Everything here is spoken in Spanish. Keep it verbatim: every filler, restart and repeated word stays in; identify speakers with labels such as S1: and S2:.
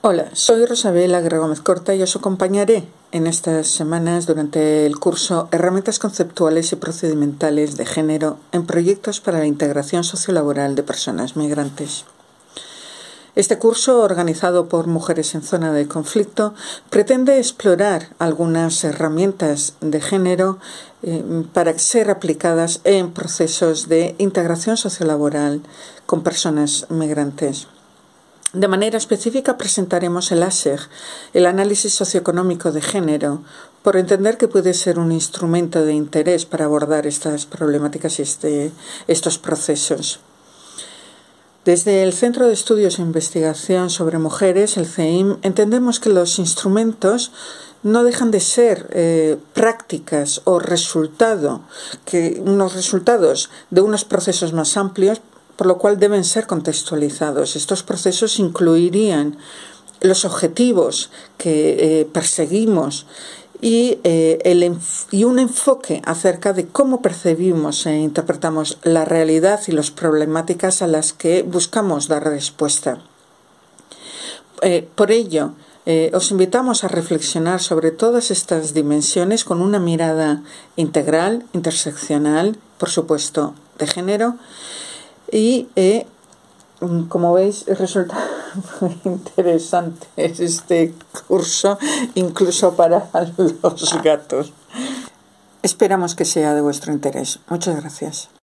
S1: Hola, soy Rosabel Aguirre Gómez Corta y os acompañaré en estas semanas durante el curso Herramientas conceptuales y procedimentales de género en proyectos para la integración sociolaboral de personas migrantes. Este curso, organizado por Mujeres en Zona de Conflicto, pretende explorar algunas herramientas de género eh, para ser aplicadas en procesos de integración sociolaboral con personas migrantes. De manera específica presentaremos el A S E G, el análisis socioeconómico de género, por entender que puede ser un instrumento de interés para abordar estas problemáticas y este, estos procesos. Desde el Centro de Estudios e Investigación sobre Mujeres, el C E I M, entendemos que los instrumentos no dejan de ser eh, prácticas o resultado, que unos resultados de unos procesos más amplios, por lo cual deben ser contextualizados. Estos procesos incluirían los objetivos que eh, perseguimos y, eh, el, y un enfoque acerca de cómo percibimos e interpretamos la realidad y las problemáticas a las que buscamos dar respuesta. Eh, por ello, eh, os invitamos a reflexionar sobre todas estas dimensiones con una mirada integral, interseccional, por supuesto, de género. Y, eh, como veis, resulta muy interesante este curso, incluso para los gatos. Esperamos que sea de vuestro interés. Muchas gracias.